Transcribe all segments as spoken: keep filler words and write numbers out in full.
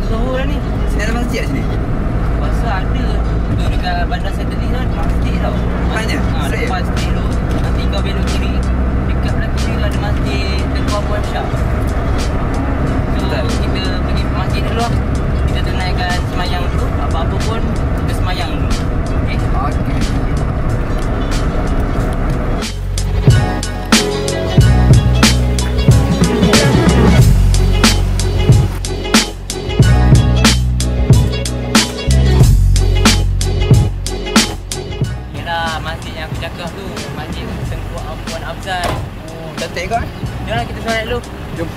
Johor lah ni. Sini ada masjid kat sini? Pasal ada. Tu dekat bandar satelit tu ada masjid tau. Mana? Ha, Saya? lepas street tu. Nanti kau belok kiri. Dekat belah kiri tu ada masjid Tengku Abu Hamsyah. So Betul. kita pergi masjid dulu lah. Kita tunaikan semayang dulu. Apa-apa pun kita semayang dulu. Okay? Okey. Yalah, masjid yang aku cakap tu. Masjid Tengku Abu Hamsyah. Oh, cantik kau eh? Jom lah kita solat dulu. Jom.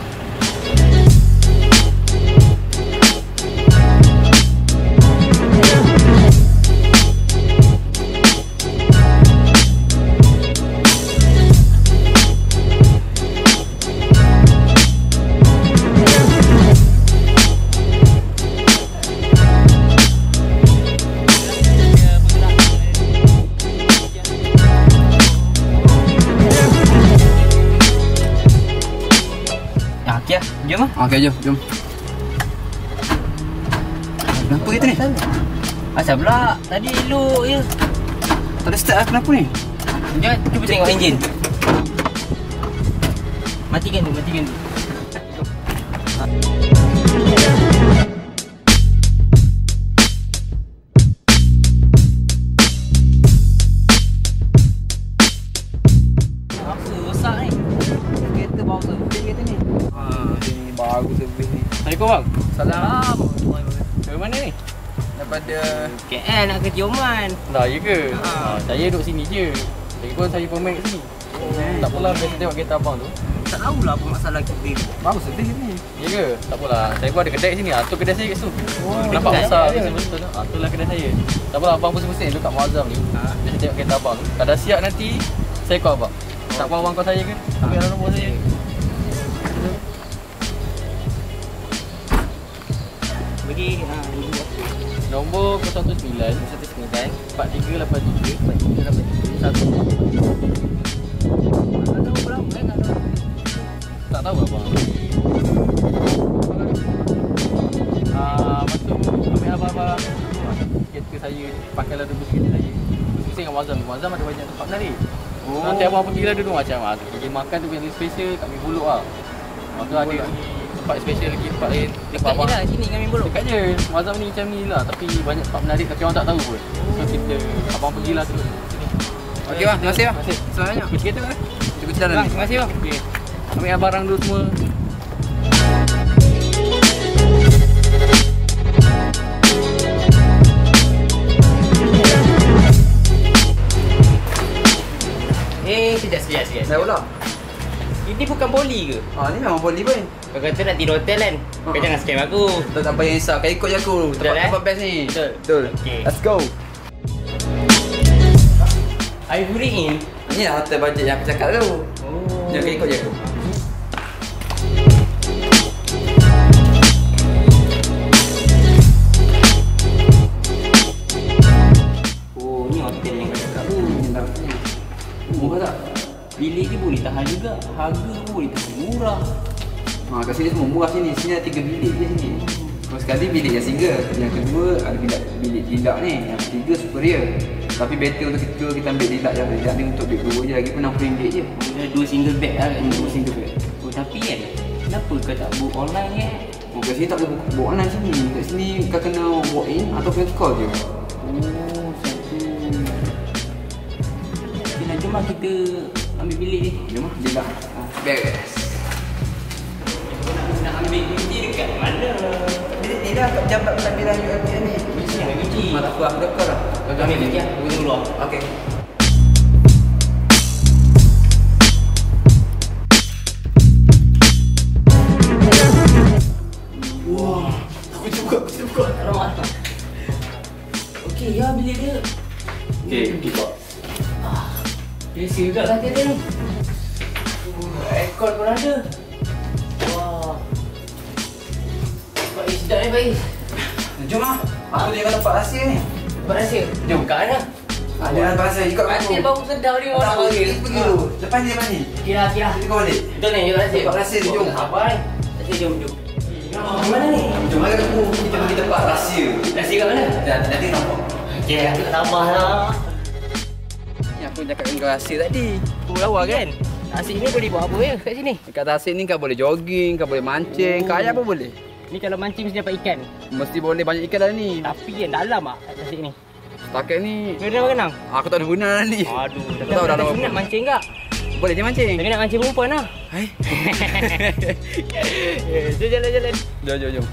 Ya, okey lah. Jom lah. Okey, jom, jom. Kenapa kita ni? Asal pula? Tadi elok je. Tak ada start lah, kenapa ni? Jom, cuba tengok enjin. Matikan tu, matikan tu. Apa rosak ni? Kereta bawa servis kereta ni. Haa, ini baru servis ni. Assalamualaikum bang. Salam. Dari mana ni? Daripada... K L nak ke Tioman. Dah ya ke? Ha. Ha, saya duduk sini je. Lagi pun saya pemain kat sini. Oh. Tak apalah biasa tengok kereta abang tu. Tak tahulah apa masalah kita. Baru servis ni. Ya ke? Tak apalah. Saya pun ada kedai kat sini. Ah, tu kedai saya kat situ. Oh, Nampak kedai besar dia. tu betul tu. Ah, itulah kedai saya. Tak apalah abang pusing-pusing duduk kat Muazzam ni. Ha. Biasa tengok kereta abang tu. Kalau dah siap nanti saya call abang. Tak apa abang call saya ke? Ambil dalam nombor saya. Bagi ha ini Nombor kosong satu sembilan satu sembilan empat tiga lapan tiga empat tiga lapan tiga satu. Tak tahu berapa kan tak tahu. Tak tahu abang. Ah, lepas tu ambil abang-abang kereta saya, pakailah dulu kereta saya. Pusing kat Muazzam. Muazzam ada banyak tempat menarik. Oh. Nanti abang pergilah dulu macam ah, pergi makan tu yang special kat Mi Buluk lah. Lepas tu ada lagi tempat special lagi tempat lain. Dekat je lah sini kami bolok. Dekat je. Muazzam ni macam ni lah tapi banyak tempat menarik tapi orang tak tahu pun. So kita abang pergilah dulu. Okey bang, terima kasih bang. Terima kasih. Soalnya. Pergi kereta kan? Cuba jalan Bang, ni. terima kasih bang. Okey. Ambil barang dulu semua. Eh, sekejap, sekejap, sekejap. Dah ulang. Ini bukan poli ke? Ah, ni memang boleh pun. Kau kata nak tidur hotel kan? Kau Ha. jangan scam aku. Tak tak payah risau, kau ikut je aku. Betul, Tempat eh? tempat best ni. Betul. Betul. Okey. Let's go. Ivory Inn. Ni lah hotel bajet yang aku cakap tu. Oh. Jom kau ikut je aku. Oh, ni hotel yang kau cakap tu. Ni tak ni. Murah tak? Bilik dia boleh tahan juga. Harga pun boleh tahan murah. Ha, kat sini semua murah sini. Sini ada tiga bilik je sini. First sekali bilik yang single. Yang kedua ada bilik bilik deluxe ni. Yang ketiga superior. Tapi better untuk kita kita ambil deluxe je. Deluxe ni untuk bed dua je. Lagi pun enam puluh ringgit je. Ada dua single bed lah kat Hmm, sini. dua single bed. Oh, tapi kan, kenapa kau tak book online kan? Oh, kat sini tak boleh book online sini. Kat sini kau kena walk in ataupun call je. Oh, satu. Okay, nak jom lah kita ambil bilik ni. Jom lah, deluxe. Ha, beres. Nak ambil kunci dekat mana? Dia tidak kat pejabat pentadbiran U M P N ni. Mesti ambil kunci. Mak tak apa, aku dah call lah. Kau ambil lagi lah. Aku tunggu luar. Okey. Wah, aku cuba, aku cuba. Alamak. Okey, ya bilik dia. Okey, kita. Biasa juga lah dia ni. Uh, aircon pun ada. Wah. Tempat ni sedap ni baik. Jom lah. Aku tengok tempat rahsia ni. Tempat rahsia. Jom. Kat mana? Ada tempat rahsia, ikut aku. Rahsia baru sedap ni Tak orang apa, bagi. kita pergi dulu. Lepas ni, lepas ni. Kira kira. Kita kau balik. Betul ni, ikut rahsia. Tempat rahsia, jom. Sabar ni. Rahsia jom jom. Oh, mana ni? Jom lah ketemu. Kita pergi tempat rahsia. Rahsia kat mana? Dan nanti nampak. Okey, aku tak sabar lah. Ni aku cakap dengan kau rahsia tadi. Aku lawa kan? Nasi ni boleh buat apa ya kat sini? Dekat tasik ni kau boleh jogging, kau boleh mancing, kau ayam pun boleh. Ni kalau mancing mesti dapat ikan. Mesti boleh banyak ikan dah ni. Tapi yang dalam ah kat tasik ni. Setakat ni Kau dah kenang? aku tak ada guna dah ni. Aduh, dah tahu dah tahu apa. nak mancing tak? Boleh dia mancing? Jangan nak mancing perempuan lah. Hai. Jom jalan-jalan. Jom jom jom.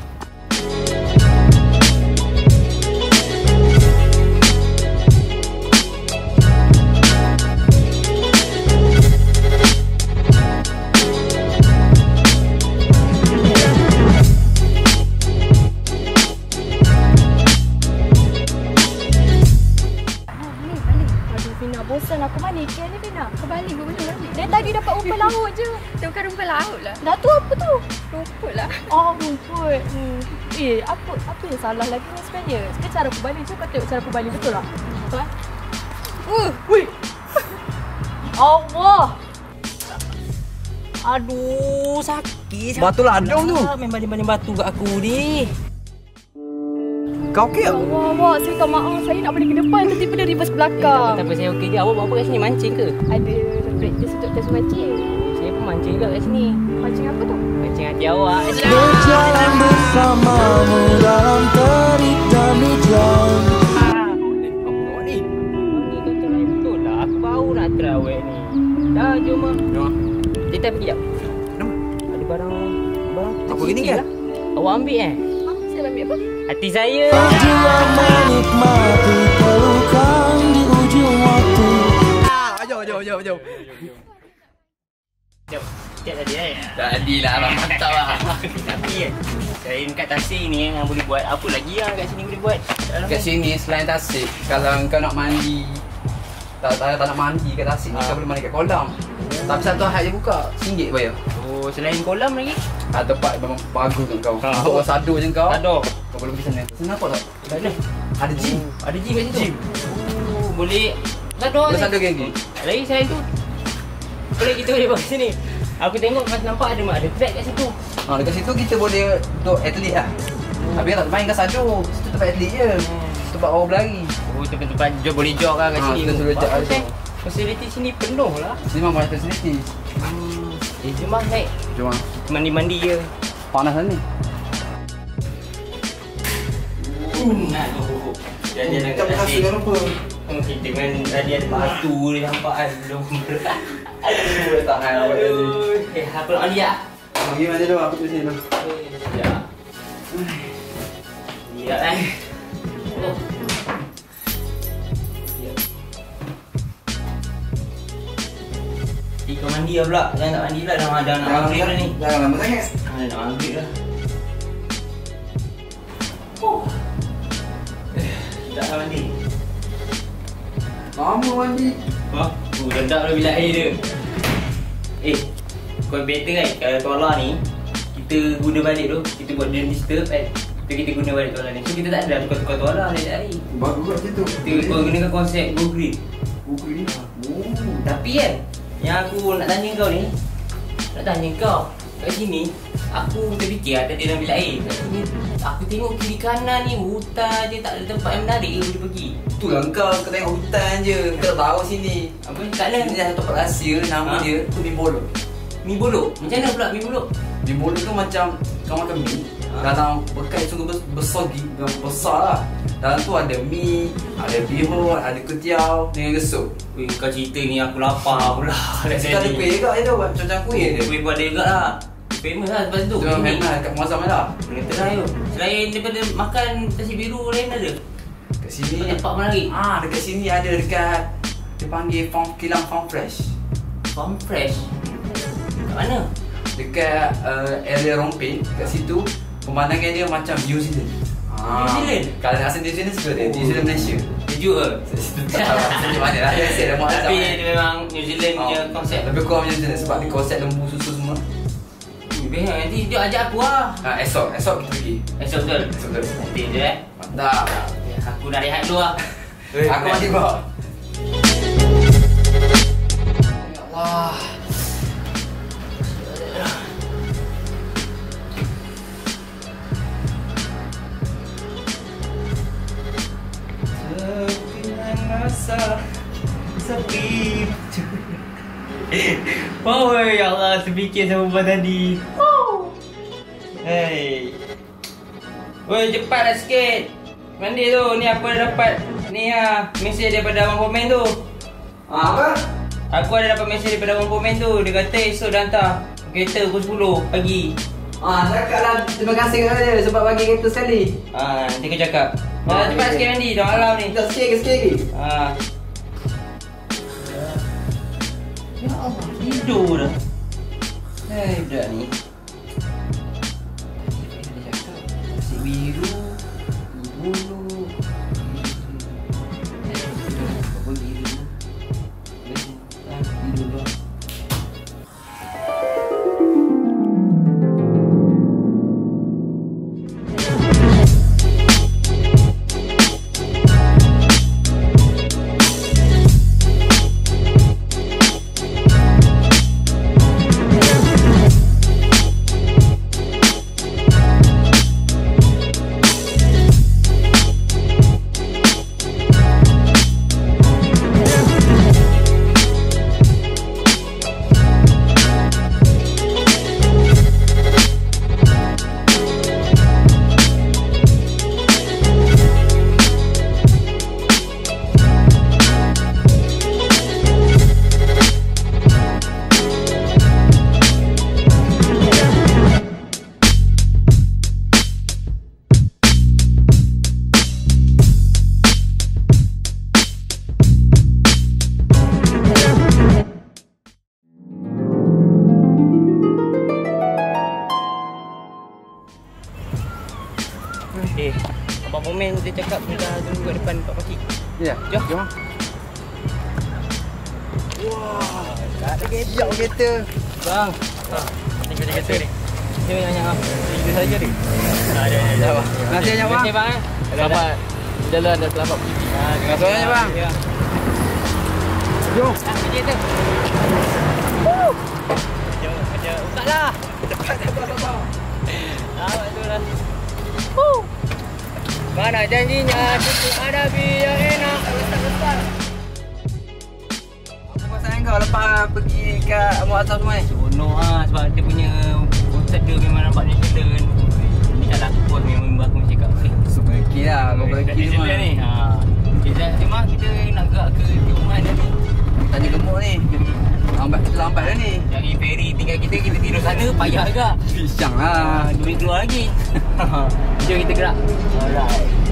Bosan aku mana ikan ni Fina? Kau balik ke mana balik? Dia tadi dapat rumput laut je. Tu bukan rumput laut lah. Dah tu apa tu? Rumput lah. Oh rumput. Hmm. Eh apa apa yang salah lagi ni sebenarnya? Sekarang cara aku balik je kau tengok cara aku balik betul tak? Betul eh? Uh, wih. Allah. Aduh, sakit. Batu ladang tu. Main baling-baling batu kat aku ni. Kau okey tak? Allah, Allah, saya minta maaf. Saya nak balik ke depan tiba-tiba dia reverse belakang. Tak apa, saya okey je. Awak buat apa kat sini? Mancing ke? Ada practice untuk tes mancing. Saya pun mancing juga kat sini. Mancing apa tu? Mancing hati awak. Berjalan bersamamu dalam terik dan hujan. Apa ni? Ni kau try betul lah. Aku baru nak try awet ni. Dah, jom lah. Jom. Kita pergi jap. Kenapa? Ada barang... Barang Apa gini kecil kan? lah. Awak ambil eh? Ah, saya ambil apa? Hati saya. Berdua menikmati pelukan di ujung waktu. Ah, jom jom jom jom. Jom. Siap tadi eh? Jadilah abang mantap lah. Tapi kan, selain kat tasik ni yang boleh buat, apa lagi yang kat sini boleh buat? Kat sini selain tasik, kalau kau nak mandi, tak tak, tak nak mandi kat tasik ni, Ah. kau boleh mandi kat kolam. Tapi satu hari je buka, RM one bayar. Oh, selain kolam lagi? Ada tempat memang bagus untuk kau. Ah. Untuk orang sadu je kau. Tak ada. Kau boleh pergi sana. Sana apa tak? Tak ada. Ada gym. Oh, ada gym kat situ? Gym. Oh, boleh. Tak ada. Boleh sadu lagi. Lagi saya tu. Boleh kita boleh buat sini. Aku tengok masa nampak ada mak ada track kat situ. Ha, dekat situ kita boleh untuk atlet lah. Tapi tak main kat sadu. Situ tempat atlet je. Tempat orang berlari. Oh, tempat-tempat jog boleh jog lah kat Ah, sini. kita suruh jog kat Bagus, situ. eh. Fasiliti sini penuh lah. Sini memang banyak facility. Hmm. Eh, jom lah naik. Jom lah. Mandi-mandi je. Panas lah ni. Aduh. Jalan-jalan kat tasik. lupa. Oh, kita kan tadi ada batu dia nampak kan. Belum berat. Boleh tahan awak tadi. Aduh. Eh, apa nak mandi tak? Pergi mana dulu? Aku tu sini dulu. Sekejap. Sekejap eh. Oh. Eh, kau mandi lah pula. Jangan tak mandi pula. Dah, dah nak maghrib dah ni. Jangan lama sangat. Ah, dah nak maghrib dah. Oh. Eh, tak nak mandi. Lama mandi. Wah, tu sedap dah bilik air dia. Eh, kau better kan kalau toilet ni kita guna balik tu, kita buat dia disturb kan. Kita kita guna balik toilet ni. So kita tak ada tukar-tukar toilet dia hari. Bagus kat situ. Kita kau gunakan konsep go green. Buku ni. Oh. Tapi kan yang aku nak tanya kau ni, nak tanya kau kat sini, aku terfikir ada dalam bilik air. Kat sini aku tengok kiri kanan ni hutan je, tak ada tempat yang menarik ke boleh pergi. Itulah kau, kau tengok hutan je. Kau tak tahu sini. Apa ni? Kat Ini mana? dah tempat rahsia, nama Ha? dia tu mi bolok. Mi bolok. Macam mana pula mi bolok? Mi bolok tu macam kau makan mi. Ha? Dalam bekas sungguh bes- besar gigi, besar lah. Dalam tu ada mi, ada bihun, ada ketiau dengan resuk. Weh, kau cerita ni aku lapar pula. Kita ada kuih juga je tu, macam kuih dia. Kuih pun ada juga lah. Famous lah tempat tu. Tu yang Ini. memang kat Muazzam lah. Kena try tu. Selain daripada makan nasi biru lain ada? Kat sini. Tempat menarik. Ah, dekat sini ada dekat dia panggil farm kilang farm fresh. Farm fresh. Kat mana? Dekat uh, area Rompin, kat situ pemandangan dia macam New Zealand. New Zealand? Kalau nak rasa New Zealand suka dia, New Zealand Malaysia. Sejuk ke? Sejuk mana lah, dia asyik lemak Tapi dia memang New Zealand punya konsep. Lebih kurang macam New Zealand sebab dia konsep lembu susu semua. Beh, nanti dia ajak aku lah. Ha, esok, esok kita pergi. Esok betul? Esok betul. Nanti je eh. Mantap. Ya, aku nak rehat dulu lah. Aku mandi kau. Ya Allah. rasa sepi. Oh ya Allah, terfikir sama buat tadi. Oh. Hey. Woi, cepatlah sikit. Mandi tu, ni apa dah dapat? Ni ah, mesej daripada abang komen tu. Ah, apa? Aku ada dapat mesej daripada abang komen tu. Dia kata esok dah hantar kereta pukul sepuluh pagi. Ah, cakaplah terima kasih kepada dia sebab bagi kereta sekali. Ah, nanti aku cakap. Dah Ah, cepat okey. sikit mandi, dah malam ni. Tak sikit ke sikit lagi? Ah. Ya Allah, tidur dah. Hai, budak ni. Dia cakap, nasi biru, bulu. Apa biru? Ah, tidur dah. Eh, abang komen dia cakap dia dah tunggu kat depan Pak Pakcik. Ya, Jom. jom. Wah, tak ada kejap kereta. Bang. Ha. Ni kerja kereta ni. Dia banyak ah. Dia saja ni. Ada ada ada. Terima kasih banyak bang. Okey bang eh. Selamat jalan dan selamat pergi. Ha, Terima kasih banyak bang. Ya. Jom. Ah, kerja tu. Kerja kerja usahlah. Cepat cepat cepat. Ah, betul lah. Huh. Mana janjinya cukup ada biar enak. Besar-besar. Apa pasal kau lepas pergi kat Muat Asam semua ni? Seronok ah sebab dia punya konsep dia memang nampak natural. Ni tak aku pun memang member aku cakap eh, Semeki lah, kau pergi natural semua. ni. Ha. Kita memang kita nak gerak ke rumah dia ni. Tanya gemuk ni. Lambat kita lambat dah ni. Cari ferry tinggal kita, kita tidur sana payah juga. Pisang lah. Ah, duit keluar lagi. Jom kita gerak. Alright.